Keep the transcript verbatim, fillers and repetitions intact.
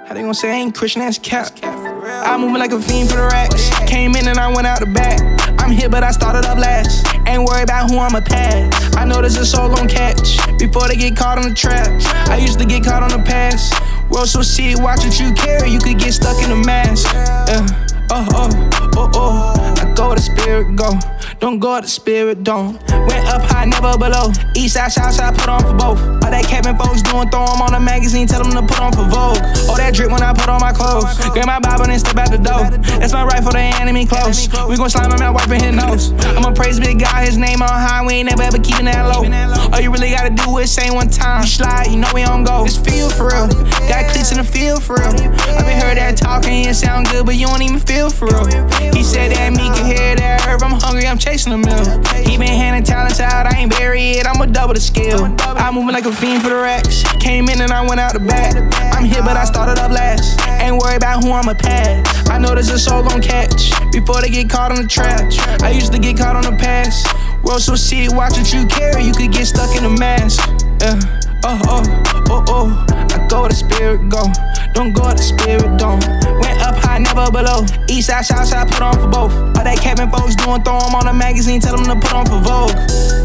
How they gon' say I ain't Christian, that's cap. I'm moving like a fiend for the racks. Came in and I went out the back. I'm here but I started up last. Ain't worried about who I'ma pass. I know there's a soul gon' catch before they get caught on the trap. I used to get caught on the pass. World so sick, watch what you carry. You could get stuck in a mask. Yeah. Oh, oh, oh, oh. I go where the spirit go. Don't go where the spirit don't. Went up high, never below. East side, south side, put on for both. All that cabin folks doing, throw them on a magazine, tell them to put on for Vogue. All that drip when I put on my clothes. Grab my Bible and step out the door. That's my rifle, they enemy close. We gon' slime him out, wiping his nose. I'ma praise big God, his name on high. We ain't never ever keeping that low. All you really gotta do is say one time. You slide, you know we on go. It's feel for real. Got cleats in the field for real. I been heard that talking, it sound good, but you don't even feel for real. He said that me can hear that herb. I'm hungry, I'm chasing a meal. He been handing talents out, I ain't bury it, I'ma double the skill. I'm moving like a fiend for the racks. Came in and I went out the back. I'm here but I started up last. Ain't worried about who I'ma pass. I know there's a soul gon' catch before they get caught on the trap. I used to get caught on the pass. World so sick, watch what you carry. You could get stuck in a mask. Yeah. Oh, oh, oh, oh. I go where the spirit go. Don't go where the spirit don't. Went up high, never below. East side, south side, put on for both. All that cabin folks doing, throw them on a magazine, tell them to put on for Vogue.